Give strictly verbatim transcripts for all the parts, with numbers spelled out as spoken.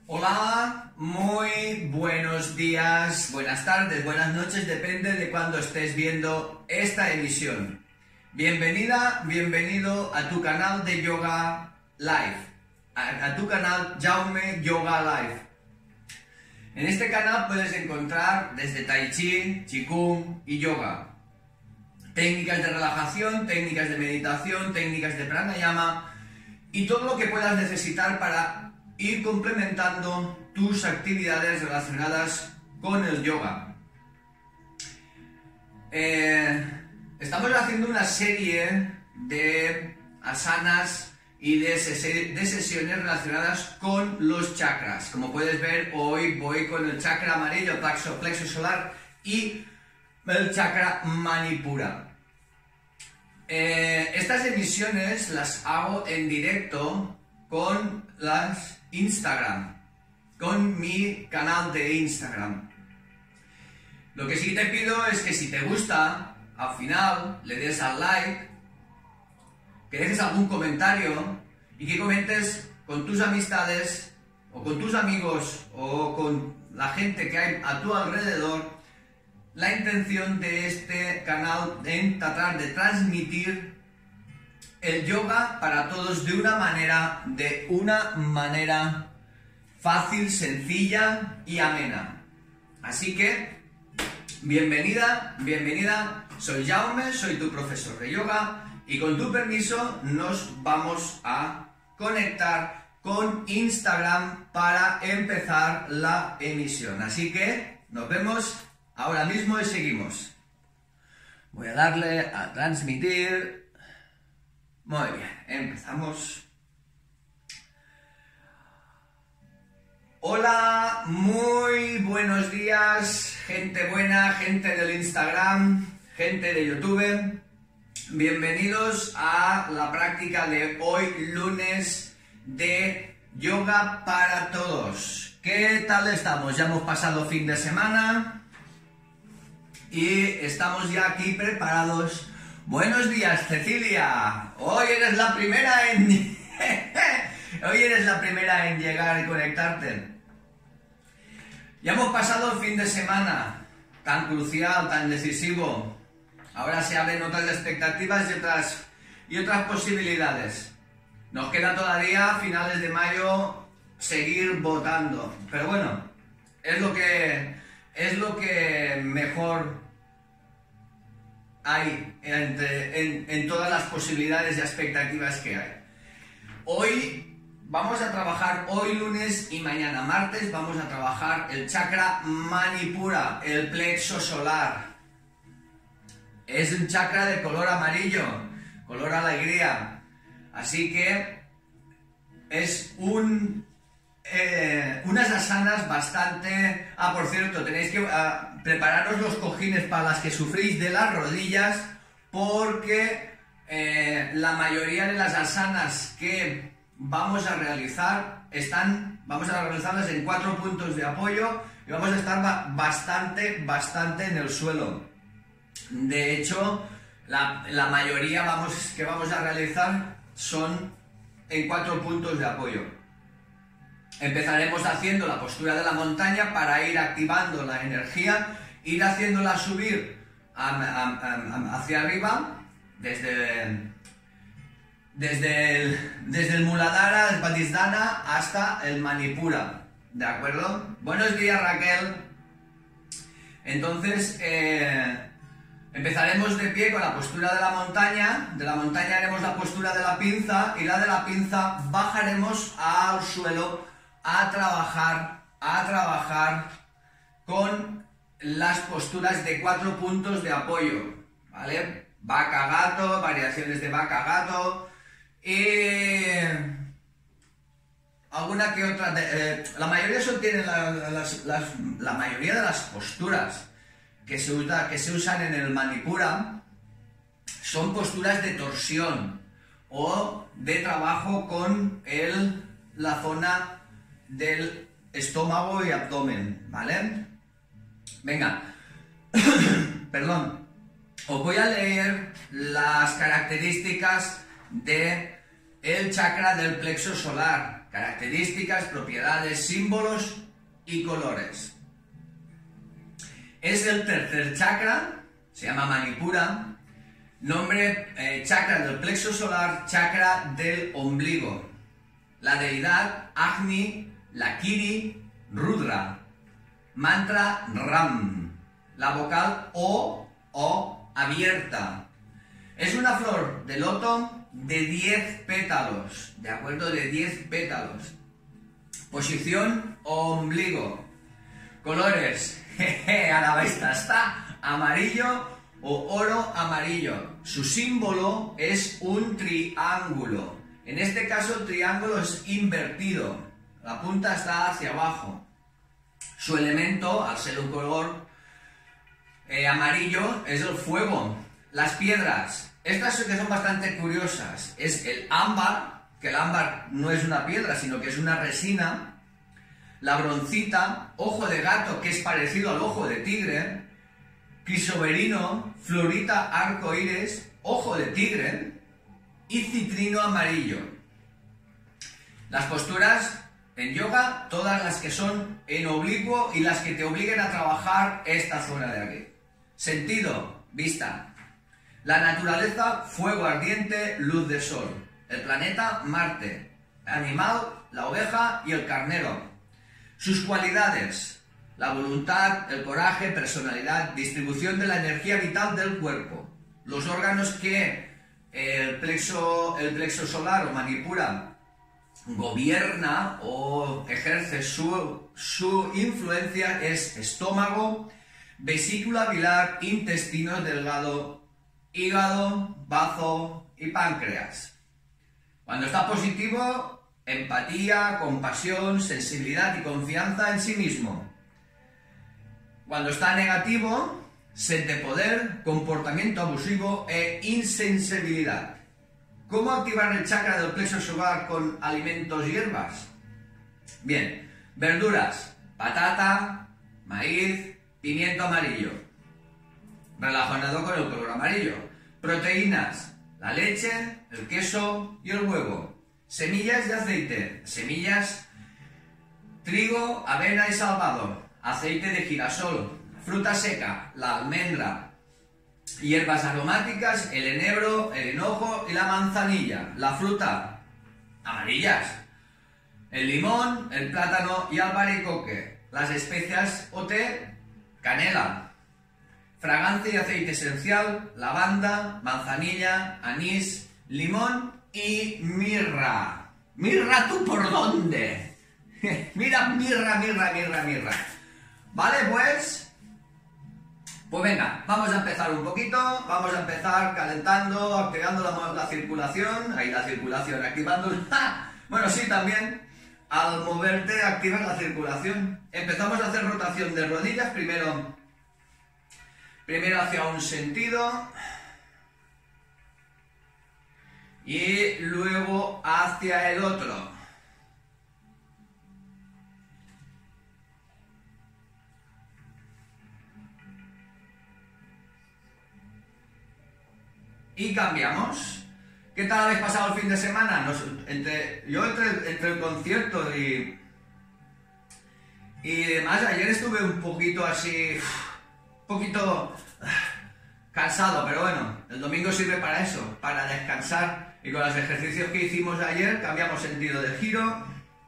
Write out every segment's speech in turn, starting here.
Hola, muy buenos días, buenas tardes, buenas noches, depende de cuándo estés viendo esta emisión. Bienvenida, bienvenido a tu canal de Yoga Live, a, a tu canal Jaume Yoga Live. En este canal puedes encontrar desde Tai Chi, Qigong y Yoga, técnicas de relajación, técnicas de meditación, técnicas de pranayama y todo lo que puedas necesitar para ir complementando tus actividades relacionadas con el yoga. Eh, estamos haciendo una serie de asanas y de, ses de sesiones relacionadas con los chakras. Como puedes ver, hoy voy con el chakra amarillo, el plexo, plexo solar, y el chakra manipura. Eh, estas emisiones las hago en directo con las Instagram, con mi canal de Instagram. Lo que sí te pido es que si te gusta, al final le des al like, que dejes algún comentario y que comentes con tus amistades o con tus amigos o con la gente que hay a tu alrededor la intención de este canal en tratar de transmitir el yoga para todos de una manera, de una manera fácil, sencilla y amena. Así que, bienvenida, bienvenida, soy Jaume, soy tu profesor de yoga y con tu permiso nos vamos a conectar con Instagram para empezar la emisión. Así que, nos vemos ahora mismo y seguimos. Voy a darle a transmitir. Muy bien, empezamos. Hola, muy buenos días, gente buena, gente del Instagram, gente de YouTube. Bienvenidos a la práctica de hoy, lunes, de yoga para todos. ¿Qué tal estamos? Ya hemos pasado fin de semana y estamos ya aquí preparados. Buenos días, Cecilia. Hoy eres la primera en hoy eres la primera en llegar y conectarte. Ya hemos pasado el fin de semana tan crucial, tan decisivo. Ahora se abren otras expectativas y otras y otras posibilidades. Nos queda todavía a finales de mayo seguir votando, pero bueno, es lo que es lo que mejor hay entre, en, en todas las posibilidades y expectativas que hay. Hoy vamos a trabajar, hoy lunes y mañana martes, vamos a trabajar el chakra manipura, el plexo solar. Es un chakra de color amarillo, color alegría. Así que es un... Eh, unas asanas bastante... Ah, por cierto, tenéis que uh, prepararos los cojines para las que sufrís de las rodillas, porque eh, la mayoría de las asanas que vamos a realizar están, vamos a realizarlas en cuatro puntos de apoyo y vamos a estar ba bastante, bastante en el suelo. De hecho, la, la mayoría vamos, que vamos a realizar son en cuatro puntos de apoyo. Empezaremos haciendo la postura de la montaña para ir activando la energía, ir haciéndola subir a, a, a, hacia arriba, desde, desde, el, desde el Muladhara, el Padisdhana hasta el Manipura. ¿De acuerdo? Buenos días, Raquel. Entonces, eh, empezaremos de pie con la postura de la montaña. De la montaña haremos la postura de la pinza y la de la pinza bajaremos al suelo a trabajar, a trabajar con las posturas de cuatro puntos de apoyo, ¿vale? Vaca, gato, variaciones de vaca, gato y alguna que otra. De, eh, la mayoría son, tienen la, las, las, la mayoría de las posturas que se, usa, que se usan en el Manipura son posturas de torsión o de trabajo con el, la zona del estómago y abdomen, ¿vale? Venga, perdón, os voy a leer las características de el chakra del plexo solar, características, propiedades, símbolos y colores. Es el tercer chakra, se llama Manipura, nombre eh, chakra del plexo solar, chakra del ombligo. La deidad Agni, Lakiri, Rudra. Mantra Ram. La vocal O, O abierta. Es una flor de loto de diez pétalos, ¿de acuerdo? De diez pétalos. Posición ombligo. Colores, jeje, a la vista está amarillo o oro amarillo. Su símbolo es un triángulo. En este caso el triángulo es invertido. La punta está hacia abajo. Su elemento, al ser un color eh, amarillo, es el fuego. Las piedras, estas que son bastante curiosas, es el ámbar, que el ámbar no es una piedra, sino que es una resina. La broncita, ojo de gato, que es parecido al ojo de tigre. Crisoberino, florita arcoíris, ojo de tigre. Y citrino amarillo. Las posturas en yoga, todas las que son en oblicuo y las que te obliguen a trabajar esta zona de aquí. Sentido, vista. La naturaleza, fuego ardiente, luz de sol. El planeta, Marte. Animal, la oveja y el carnero. Sus cualidades, la voluntad, el coraje, personalidad, distribución de la energía vital del cuerpo. Los órganos que el plexo, el plexo solar o Manipura gobierna o ejerce su, su influencia es estómago, vesícula biliar, intestino delgado, hígado, bazo y páncreas. Cuando está positivo, empatía, compasión, sensibilidad y confianza en sí mismo. Cuando está negativo, sed de poder, comportamiento abusivo e insensibilidad. ¿Cómo activar el chakra del plexo solar con alimentos y hierbas? Bien, verduras, patata, maíz, pimiento amarillo, relacionado con el color amarillo. Proteínas, la leche, el queso y el huevo. Semillas de aceite, semillas, trigo, avena y salvado, aceite de girasol. Fruta seca, la almendra. Hierbas aromáticas, el enebro, el hinojo y la manzanilla. La fruta, amarillas. El limón, el plátano y albaricoque. Las especias o té, canela. Fragancia y aceite esencial, lavanda, manzanilla, anís, limón y mirra. ¿Mirra tú por dónde? Mira, mirra, mirra, mirra, mirra. Vale, pues... Pues venga, vamos a empezar un poquito, vamos a empezar calentando, activando la, la circulación, ahí la circulación, activando... ¡Ja! Bueno, sí, también, al moverte activas la circulación. Empezamos a hacer rotación de rodillas, primero, primero hacia un sentido y luego hacia el otro. Y cambiamos. ¿Qué tal habéis pasado el fin de semana? Nos, entre, yo entre, entre el concierto y, y demás, ayer estuve un poquito así, un poquito cansado, pero bueno, el domingo sirve para eso, para descansar. Y con los ejercicios que hicimos ayer, cambiamos sentido de giro.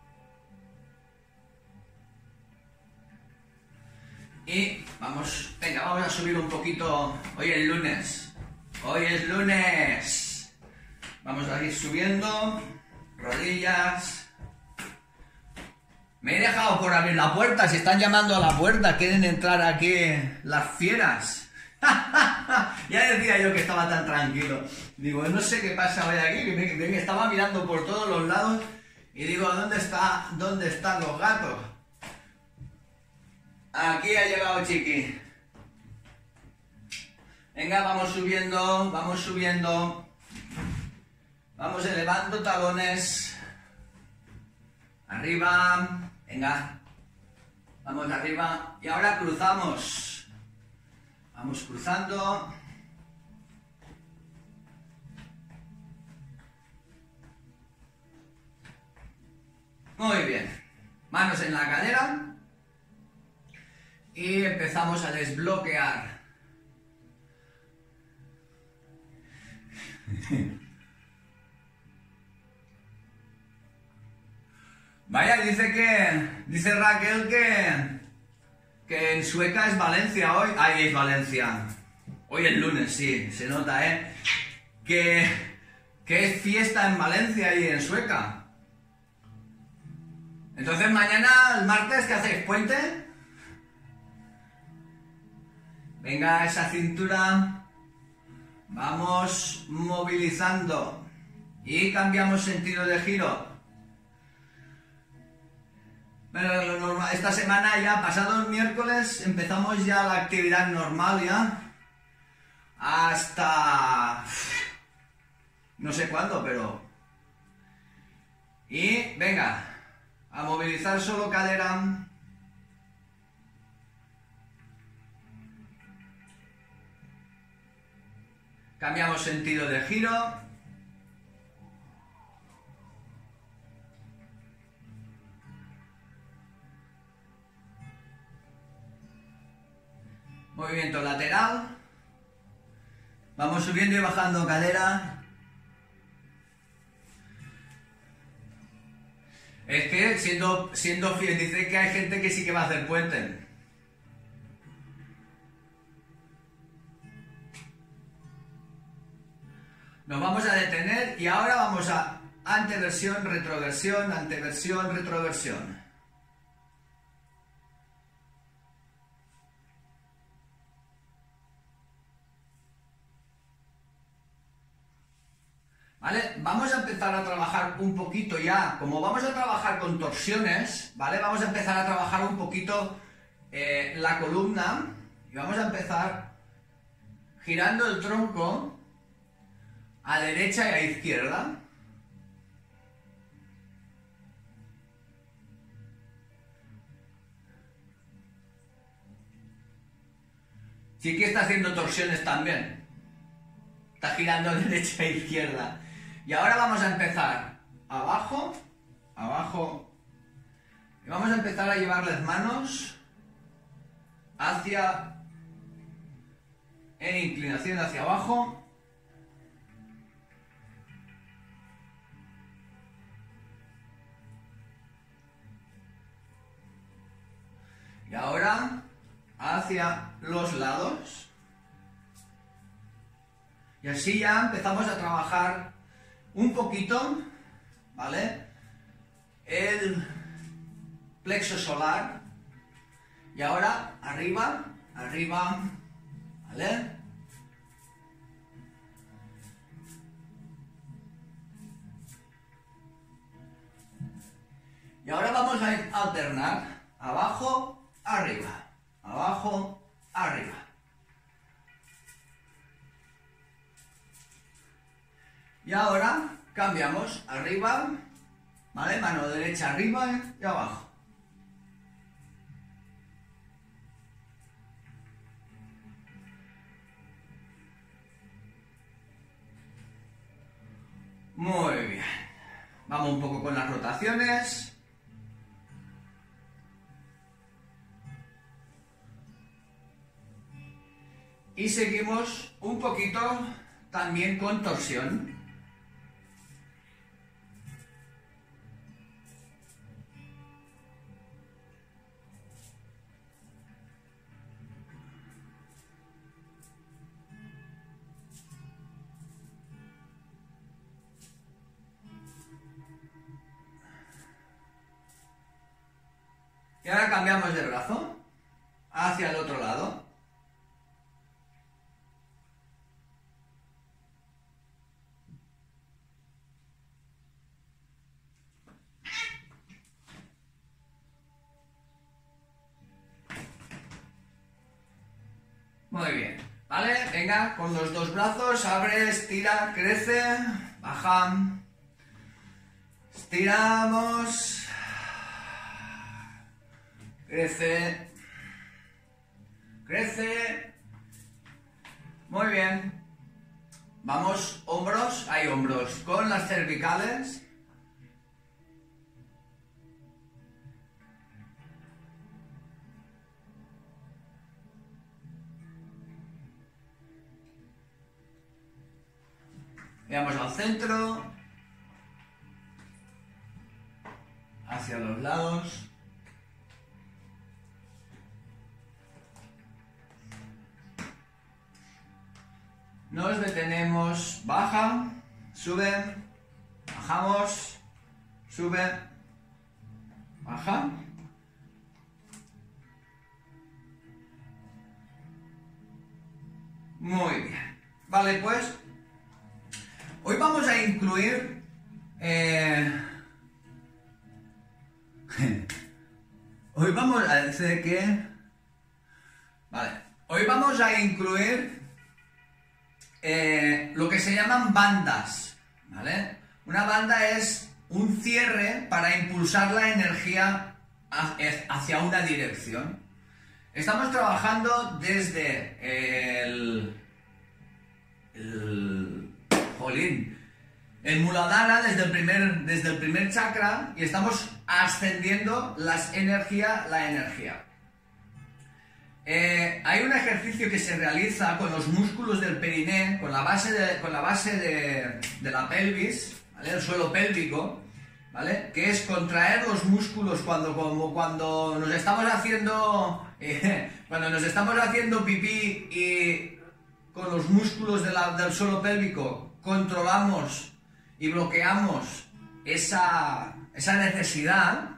Y vamos, venga, vamos a subir un poquito, hoy es lunes. Hoy es lunes. Vamos a ir subiendo. Rodillas. Me he dejado por abrir la puerta. Si están llamando a la puerta, quieren entrar aquí las fieras. Ya decía yo que estaba tan tranquilo. Digo, no sé qué pasa hoy aquí. Que me, me estaba mirando por todos los lados. Y digo, ¿dónde está, dónde están los gatos? Aquí ha llegado Chiqui. Venga, vamos subiendo, vamos subiendo. Vamos elevando talones. Arriba. Venga. Vamos arriba. Y ahora cruzamos. Vamos cruzando. Muy bien. Manos en la cadera. Y empezamos a desbloquear. Vaya, dice que... Dice Raquel que... Que en Sueca es Valencia hoy. Ahí es Valencia. Hoy es lunes, sí, se nota, ¿eh? Que... Que es fiesta en Valencia y en Sueca. Entonces mañana, el martes, ¿qué hacéis? ¿Puente? Venga, esa cintura. Vamos movilizando. Y cambiamos sentido de giro. Pero lo normal, esta semana ya, pasado el miércoles, empezamos ya la actividad normal ya. Hasta... no sé cuándo, pero... Y venga, a movilizar solo cadera. Cambiamos sentido de giro. Movimiento lateral. Vamos subiendo y bajando cadera. Es que siendo, siendo fiel, dice que hay gente que sí que va a hacer puente. Nos vamos a detener y ahora vamos a anteversión, retroversión, anteversión, retroversión. ¿Vale? Vamos a empezar a trabajar un poquito ya, como vamos a trabajar con torsiones, ¿vale? Vamos a empezar a trabajar un poquito eh, la columna y vamos a empezar girando el tronco a derecha y a izquierda. Sí que está haciendo torsiones también. Está girando de derecha a izquierda. Y ahora vamos a empezar abajo, abajo. Y vamos a empezar a llevar las manos hacia, en inclinación hacia abajo. Y ahora hacia los lados. Y así ya empezamos a trabajar un poquito, ¿vale? El plexo solar. Y ahora arriba, arriba, ¿vale? Y ahora vamos a alternar abajo, arriba, abajo, arriba. Y ahora cambiamos arriba, ¿vale? Mano derecha arriba y abajo. Muy bien. Vamos un poco con las rotaciones. Y seguimos un poquito también con torsión. Y ahora cambiamos de brazo hacia el otro lado. Muy bien, ¿vale? Venga, con los dos brazos, abre, estira, crece, baja. Estiramos. Crece. Crece. Muy bien. Vamos, hombros, hay hombros, con las cervicales. Veamos al centro, hacia los lados. Nos detenemos, baja, sube, bajamos, sube, baja. Muy bien. Vale, pues hoy vamos a incluir eh, hoy vamos a decir que vale, hoy vamos a incluir eh, lo que se llaman bandas, ¿vale? Una banda es un cierre para impulsar la energía hacia una dirección. Estamos trabajando desde el, el, jolín, el Muladhara, desde el primer, desde el primer chakra, y estamos ascendiendo las energía, la energía. Eh, hay un ejercicio que se realiza con los músculos del periné, con la base de, con la base de, de la pelvis, ¿vale? El suelo pélvico, ¿vale? Que es contraer los músculos cuando, como cuando nos estamos haciendo... Eh, cuando nos estamos haciendo pipí y con los músculos de la, del suelo pélvico controlamos y bloqueamos esa, esa necesidad,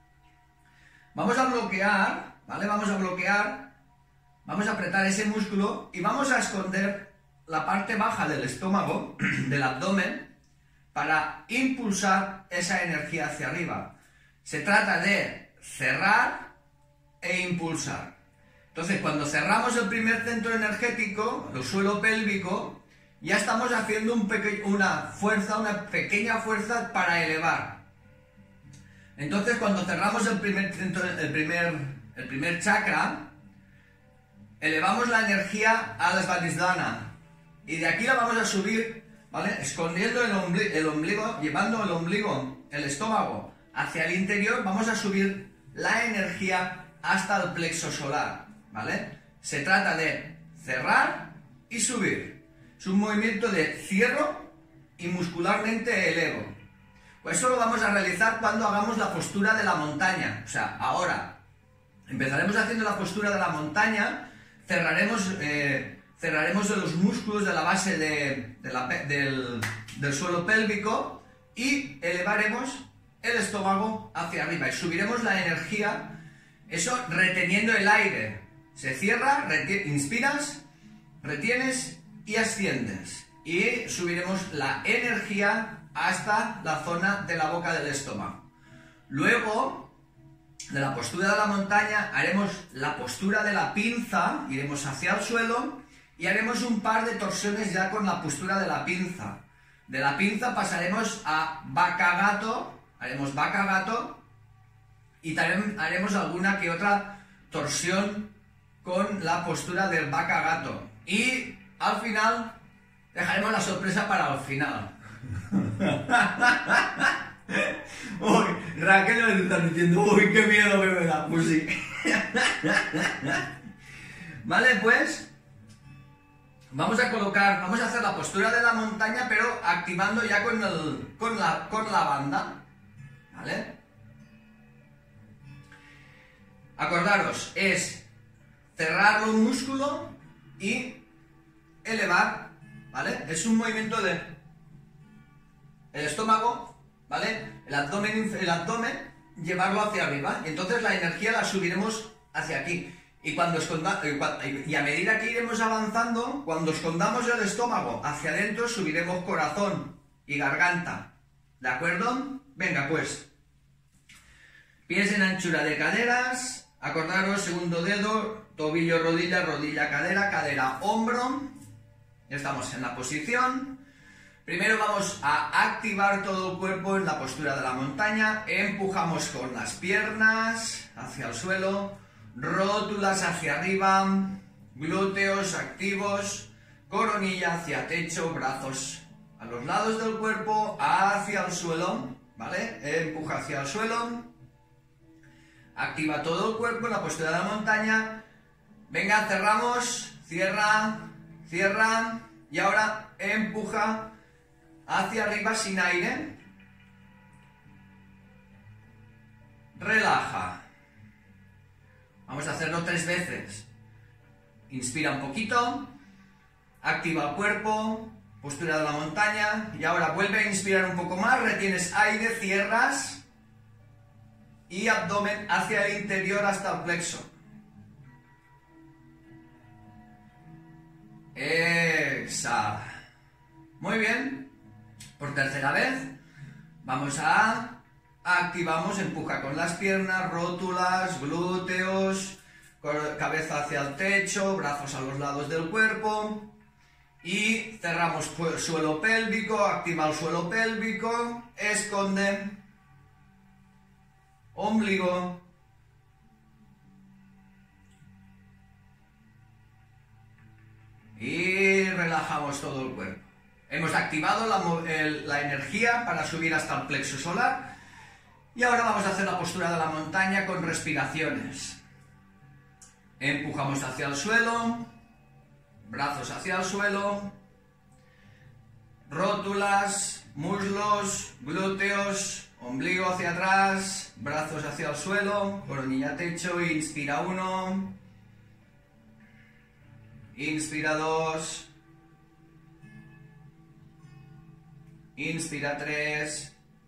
vamos a bloquear, ¿vale? Vamos a bloquear, vamos a apretar ese músculo y vamos a esconder la parte baja del estómago, del abdomen, para impulsar esa energía hacia arriba. Se trata de cerrar e impulsar. Entonces, cuando cerramos el primer centro energético, el suelo pélvico, ya estamos haciendo un una fuerza, una pequeña fuerza para elevar. Entonces, cuando cerramos el primer centro, el primer, el primer chakra, elevamos la energía a la Svadhisthana y de aquí la vamos a subir, ¿vale? Escondiendo el ombligo, el ombligo, llevando el ombligo, el estómago hacia el interior, vamos a subir la energía hasta el plexo solar, ¿vale? Se trata de cerrar y subir. Es un movimiento de cierro y muscularmente elevo. Pues eso lo vamos a realizar cuando hagamos la postura de la montaña. O sea, ahora empezaremos haciendo la postura de la montaña, cerraremos, eh, cerraremos los músculos de la base de, de la, del, del suelo pélvico y elevaremos el estómago hacia arriba y subiremos la energía. Eso reteniendo el aire. Se cierra, inspiras, retienes y asciendes. Y subiremos la energía hasta la zona de la boca del estómago. Luego, de la postura de la montaña, haremos la postura de la pinza, iremos hacia el suelo y haremos un par de torsiones ya con la postura de la pinza. De la pinza pasaremos a vaca gato, haremos vaca gato. Y también haremos alguna que otra torsión con la postura del vaca gato. Y al final dejaremos la sorpresa para el final. Uy, Raquel me está diciendo, uy, qué miedo que me da. Pues sí. Vale, pues vamos a colocar, vamos a hacer la postura de la montaña, pero activando ya con, el, con, la, con la banda. ¿Vale? Acordaros, es cerrar un músculo y elevar, ¿vale? Es un movimiento de el estómago, ¿vale? El abdomen, el abdomen, llevarlo hacia arriba. Y entonces la energía la subiremos hacia aquí. Y, cuando esconda, y a medida que iremos avanzando, cuando escondamos el estómago hacia adentro, subiremos corazón y garganta. ¿De acuerdo? Venga, pues. Pies en anchura de caderas. Acordaros, segundo dedo, tobillo, rodilla, rodilla, cadera, cadera, hombro. Ya estamos en la posición. Primero vamos a activar todo el cuerpo en la postura de la montaña. Empujamos con las piernas hacia el suelo, rótulas hacia arriba, glúteos activos, coronilla hacia techo, brazos a los lados del cuerpo, hacia el suelo, ¿vale? Empuja hacia el suelo. Activa todo el cuerpo en la postura de la montaña. Venga, cerramos, cierra, cierra. Y ahora empuja hacia arriba sin aire. Relaja. Vamos a hacerlo tres veces. Inspira un poquito. Activa el cuerpo. Postura de la montaña. Y ahora vuelve a inspirar un poco más. Retienes aire, cierras. Y abdomen hacia el interior hasta el plexo. Exhala. Muy bien. Por tercera vez. Vamos a... Activamos, empuja con las piernas, rótulas, glúteos, cabeza hacia el techo, brazos a los lados del cuerpo. Y cerramos suelo pélvico, activa el suelo pélvico, esconde, ombligo. Y relajamos todo el cuerpo. Hemos activado la, el, la energía para subir hasta el plexo solar. Y ahora vamos a hacer la postura de la montaña con respiraciones. Empujamos hacia el suelo, brazos hacia el suelo, rótulas, muslos, glúteos, ombligo hacia atrás, brazos hacia el suelo, coronilla techo, inspira uno, inspira dos, inspira tres.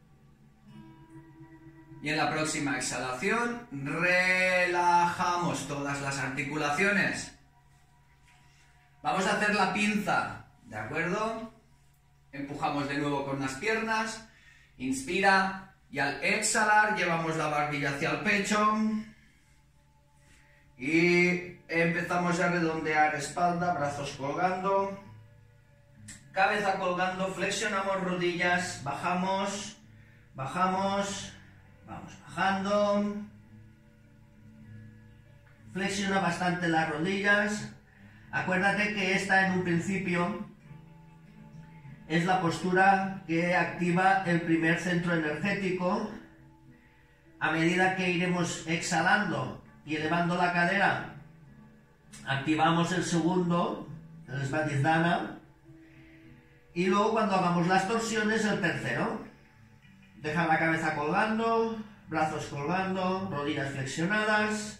Y en la próxima exhalación, relajamos todas las articulaciones. Vamos a hacer la pinza, ¿de acuerdo? Empujamos de nuevo con las piernas, inspira, y al exhalar llevamos la barbilla hacia el pecho. Y empezamos a redondear espalda, brazos colgando, cabeza colgando, flexionamos rodillas, bajamos, bajamos... Vamos bajando. Flexiona bastante las rodillas. Acuérdate que esta en un principio es la postura que activa el primer centro energético. A medida que iremos exhalando y elevando la cadera, activamos el segundo, el Svadhisthana. Y luego cuando hagamos las torsiones, el tercero. Dejar la cabeza colgando, brazos colgando, rodillas flexionadas.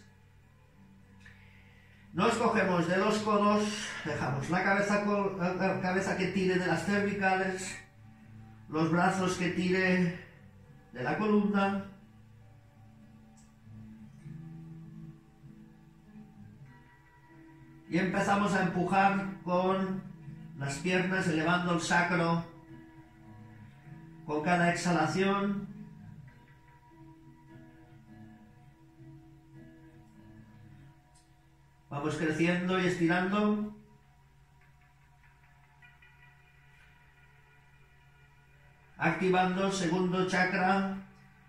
Nos cogemos de los codos, dejamos la cabeza, la cabeza que tire de las cervicales, los brazos que tire de la columna. Y empezamos a empujar con las piernas, elevando el sacro. Con cada exhalación, vamos creciendo y estirando. Activando el segundo chakra.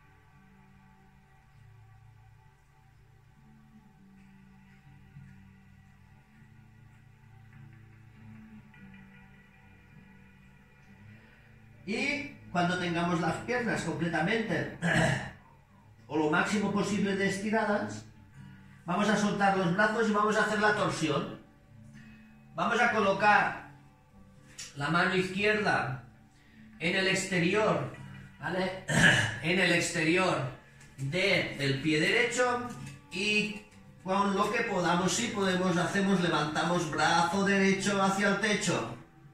Y cuando tengamos las piernas completamente o lo máximo posible de estiradas, vamos a soltar los brazos y vamos a hacer la torsión. Vamos a colocar la mano izquierda en el exterior, ¿vale? En el exterior de, del pie derecho, y con lo que podamos, si podemos, hacemos, levantamos brazo derecho hacia el techo.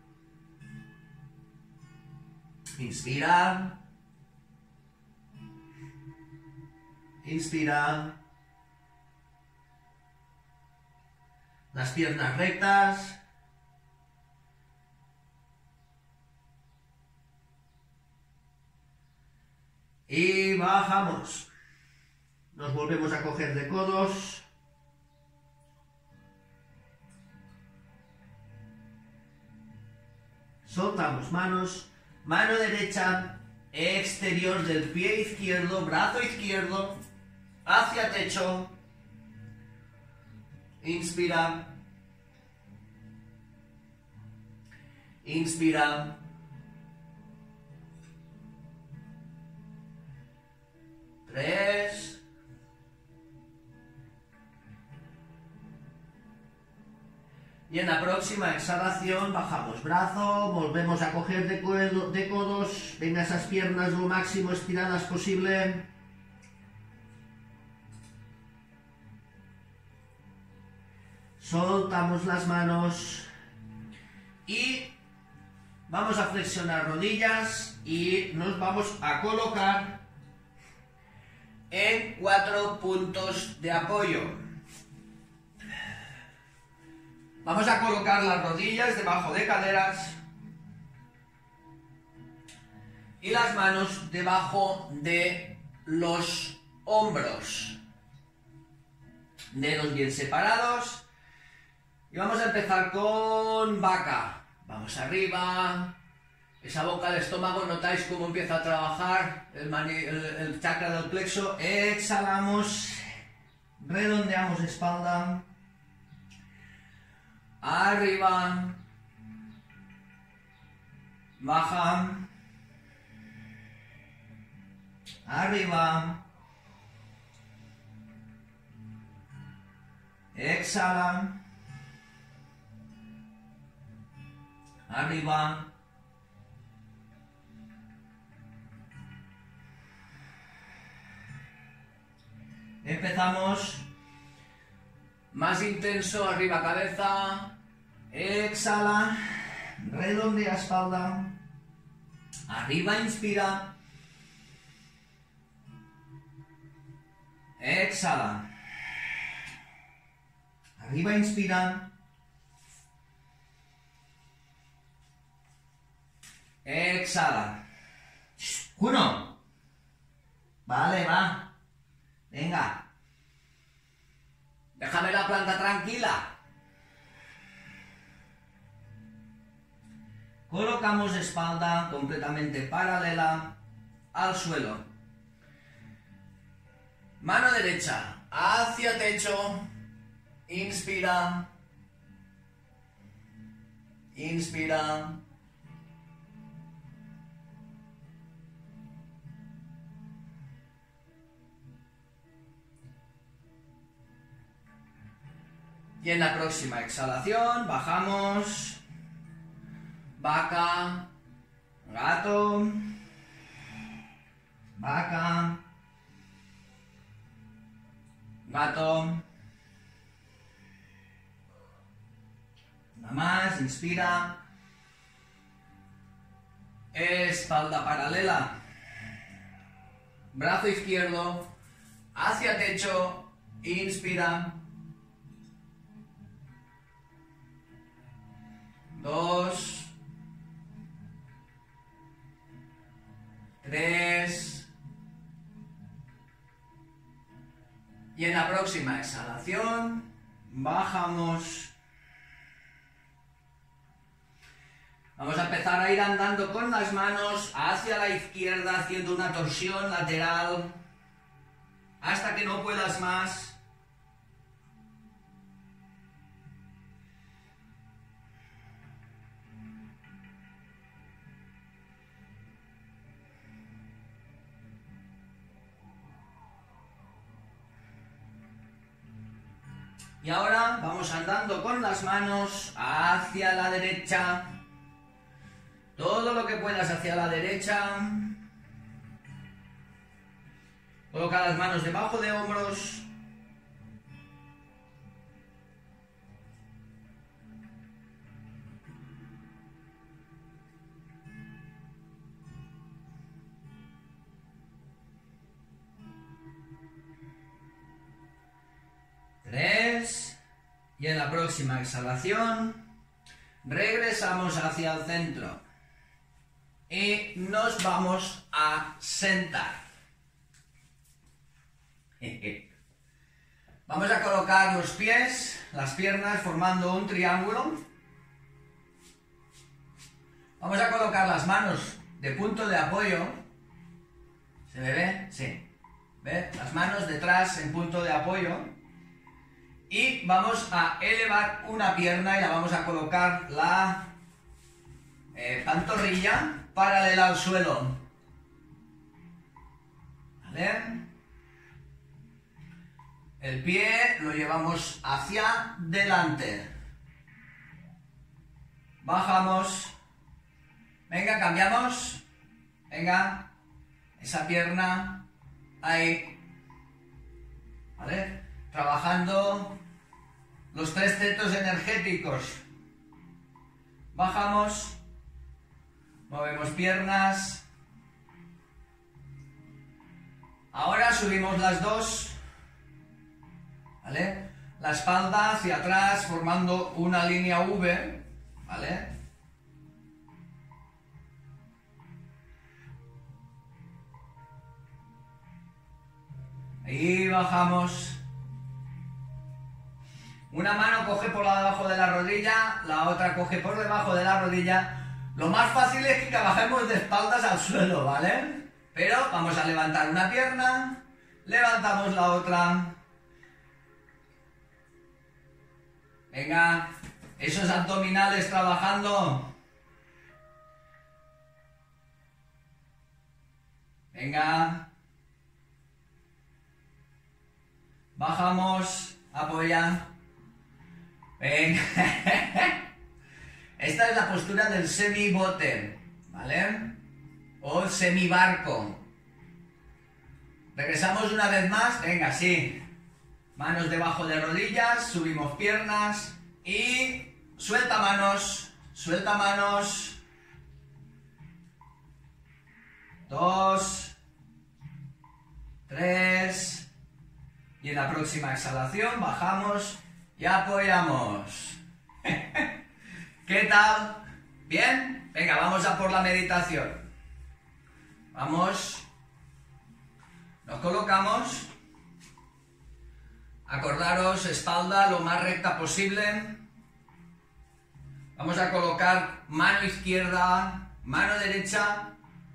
Inspira. Inspira. Las piernas rectas. Y bajamos. Nos volvemos a coger de codos. Soltamos manos. Mano derecha, exterior del pie izquierdo, brazo izquierdo, hacia techo. Inspira. Inspira. Tres. Y en la próxima exhalación bajamos brazo, volvemos a coger de, codo, de codos, venga esas piernas lo máximo estiradas posible. Soltamos las manos y vamos a flexionar rodillas y nos vamos a colocar en cuatro puntos de apoyo. Vamos a colocar las rodillas debajo de caderas y las manos debajo de los hombros. Dedos bien separados. Y vamos a empezar con vaca. Vamos arriba. Esa boca del estómago, notáis cómo empieza a trabajar el, mani, el, el chakra del plexo. Exhalamos. Redondeamos espalda. Arriba. Baja. Arriba. Exhala. Arriba. Empezamos. Más intenso, arriba cabeza. Exhala. Redondea espalda. Arriba inspira. Exhala. Arriba inspira. Exhala. Uno. Vale, va. Venga. Déjame la planta tranquila. Colocamos espalda completamente paralela al suelo. Mano derecha hacia techo. Inspira. Inspira. Y en la próxima exhalación bajamos. Vaca. Gato. Vaca. Gato. Nada más, inspira. Espalda paralela. Brazo izquierdo hacia techo. Inspira. Dos. Tres. Y en la próxima exhalación bajamos. Vamos a empezar a ir andando con las manos hacia la izquierda, haciendo una torsión lateral hasta que no puedas más. Y ahora vamos andando con las manos hacia la derecha. Todo lo que puedas hacia la derecha. Coloca las manos debajo de hombros. Tres. Y en la próxima exhalación regresamos hacia el centro. Y nos vamos a sentar. Vamos a colocar los pies, las piernas formando un triángulo. Vamos a colocar las manos de punto de apoyo. ¿Se me ve? Sí. ¿Ve? Las manos detrás en punto de apoyo. Y vamos a elevar una pierna y la vamos a colocar la eh, pantorrilla paralela al suelo. ¿Vale? El pie lo llevamos hacia delante. bajamos, venga, cambiamos, venga, esa pierna, ahí, ¿vale? Trabajando los tres centros energéticos, bajamos, movemos piernas, ahora subimos las dos, ¿vale? La espalda hacia atrás formando una línea V, ¿vale? Ahí bajamos. Una mano coge por debajo de la rodilla, la otra coge por debajo de la rodilla. Lo más fácil es que bajemos de espaldas al suelo, ¿vale? Pero vamos a levantar una pierna, levantamos la otra. Venga, esos abdominales trabajando. Venga. Bajamos, apoya. Venga. Esta es la postura del semi-bote, ¿vale? O semi-barco. Regresamos una vez más, venga, sí. Manos debajo de rodillas, subimos piernas y suelta manos, suelta manos. Dos, tres. Y en la próxima exhalación bajamos y apoyamos. ¿Qué tal? ¿Bien? Venga, vamos a por la meditación. Vamos. Nos colocamos. Acordaros, espalda lo más recta posible. Vamos a colocar mano izquierda, mano derecha.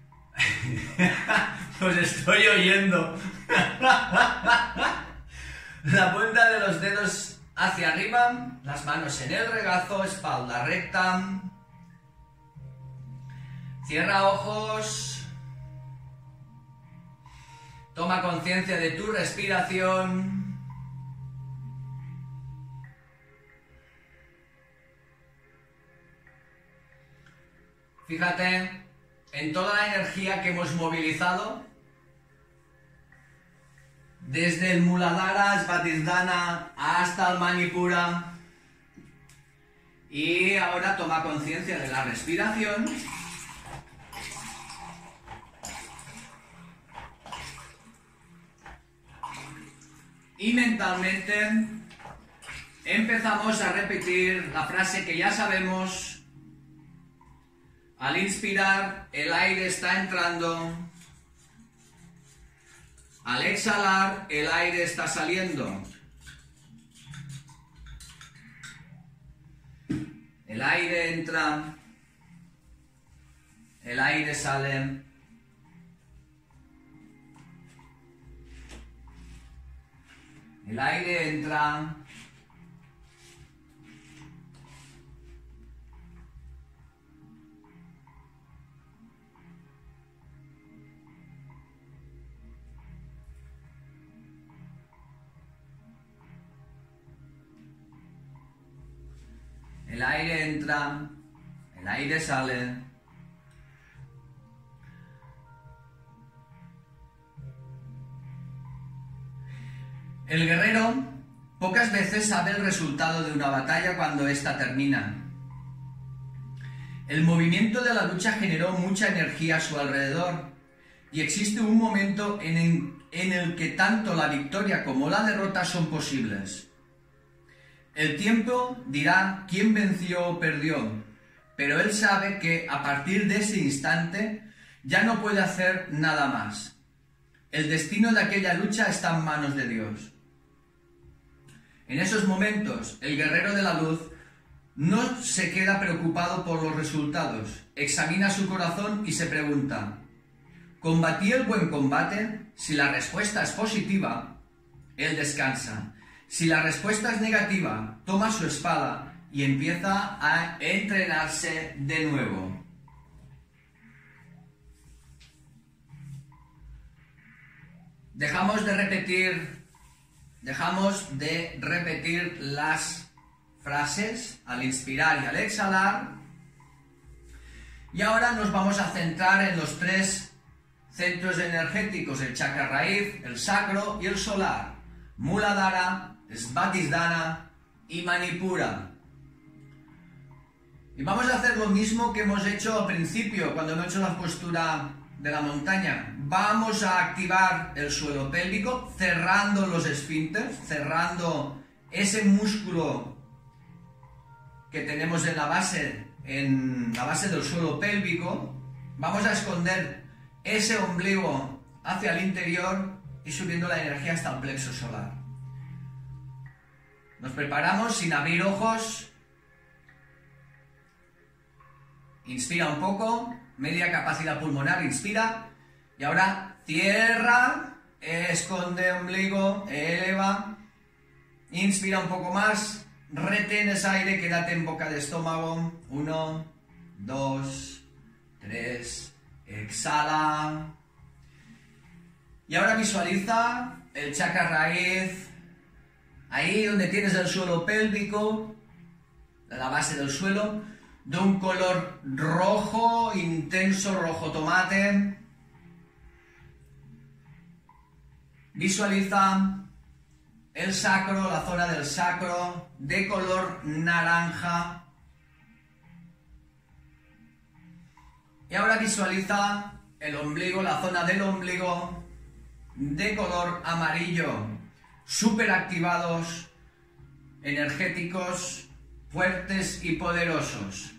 Os estoy oyendo. La punta de los dedos hacia arriba, las manos en el regazo, espalda recta. Cierra ojos. Toma conciencia de tu respiración. Fíjate en toda la energía que hemos movilizado desde el Muladhara, Svadhisthana hasta el Manipura. Y ahora toma conciencia de la respiración. Y mentalmente empezamos a repetir la frase que ya sabemos. Al inspirar, el aire está entrando. Al exhalar, el aire está saliendo. El aire entra. El aire sale. El aire entra. El aire entra, el aire sale. El guerrero pocas veces sabe el resultado de una batalla cuando ésta termina. El movimiento de la lucha generó mucha energía a su alrededor y existe un momento en el, en el que tanto la victoria como la derrota son posibles. El tiempo dirá quién venció o perdió, pero él sabe que a partir de ese instante ya no puede hacer nada más. El destino de aquella lucha está en manos de Dios. En esos momentos, el guerrero de la luz no se queda preocupado por los resultados, examina su corazón y se pregunta: ¿combatí el buen combate? Si la respuesta es positiva, él descansa. Si la respuesta es negativa, toma su espada y empieza a entrenarse de nuevo. Dejamos de repetir, dejamos de repetir las frases al inspirar y al exhalar. Y ahora nos vamos a centrar en los tres centros energéticos, el chakra raíz, el sacro y el solar. Muladhara, Svadhisthana y Manipura. Y vamos a hacer lo mismo que hemos hecho al principio, cuando hemos hecho la postura de la montaña. Vamos a activar el suelo pélvico, cerrando los esfínteres, cerrando ese músculo que tenemos en la base, en la base del suelo pélvico. Vamos a esconder ese ombligo hacia el interior y subiendo la energía hasta el plexo solar. Nos preparamos sin abrir ojos. Inspira un poco, media capacidad pulmonar, inspira. Y ahora cierra, esconde ombligo, eleva. Inspira un poco más, retén ese aire, quédate en boca de estómago. Uno, dos, tres, exhala. Y ahora visualiza el chakra raíz, ahí donde tienes el suelo pélvico, la base del suelo, de un color rojo, intenso, rojo tomate. Visualiza el sacro, la zona del sacro, de color naranja. Y ahora visualiza el ombligo, la zona del ombligo, de color amarillo, súper activados, energéticos, fuertes y poderosos.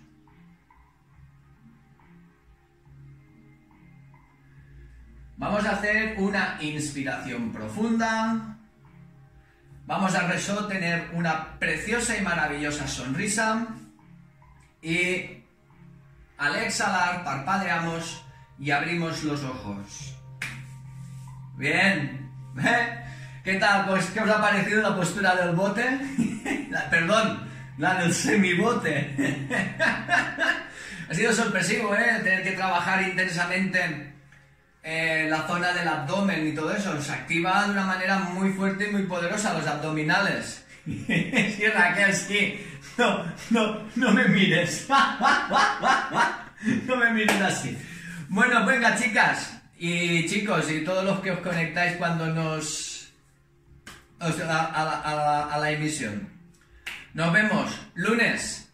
Vamos a hacer una inspiración profunda. Vamos a tener una preciosa y maravillosa sonrisa. Y al exhalar parpadeamos y abrimos los ojos. Bien. ¿Eh? ¿Qué tal? Pues, ¿qué os ha parecido la postura del bote? la, perdón, la del semibote. Ha sido sorpresivo, ¿eh? Tener que trabajar intensamente eh, la zona del abdomen y todo eso. Se activa de una manera muy fuerte y muy poderosa los abdominales. Sí, Raquel, sí. No, no, no me mires. No me mires así. Bueno, venga, chicas y chicos, y todos los que os conectáis cuando nos... O sea, a, la, a, la, a la emisión. Nos vemos lunes.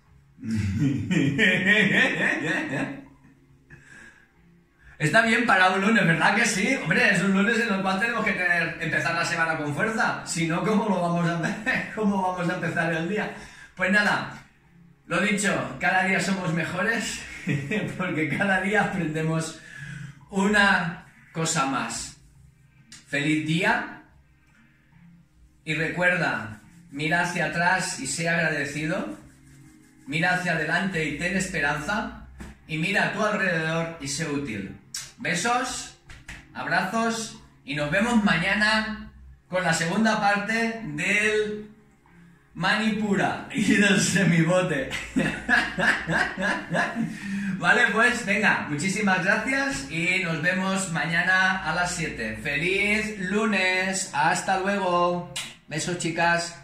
Está bien para un lunes, ¿verdad que sí? Hombre, es un lunes en el cual tenemos que tener, empezar la semana con fuerza. Si no, ¿cómo lo vamos a, cómo vamos a empezar el día? Pues nada, lo dicho, cada día somos mejores porque cada día aprendemos una cosa más. Feliz día. Y recuerda, mira hacia atrás y sé agradecido, mira hacia adelante y ten esperanza, y mira a tu alrededor y sé útil. Besos, abrazos, y nos vemos mañana con la segunda parte del Manipura y del semibote. Vale, pues venga, muchísimas gracias y nos vemos mañana a las siete. ¡Feliz lunes! ¡Hasta luego! Besos, chicas.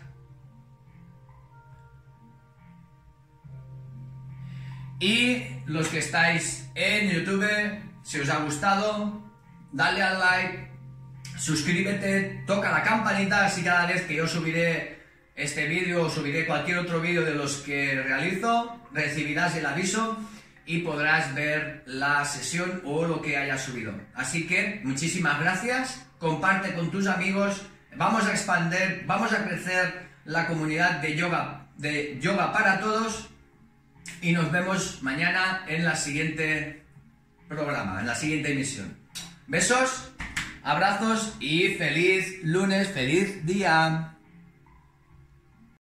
Y los que estáis en YouTube, si os ha gustado, dale al like, suscríbete, toca la campanita, así cada vez que yo subiré este vídeo o subiré cualquier otro vídeo de los que realizo, recibirás el aviso y podrás ver la sesión o lo que haya subido. Así que muchísimas gracias, comparte con tus amigos. Vamos a expandir, vamos a crecer la comunidad de yoga, de yoga para todos, y nos vemos mañana en la siguiente programa, en la siguiente emisión. Besos, abrazos y feliz lunes, feliz día.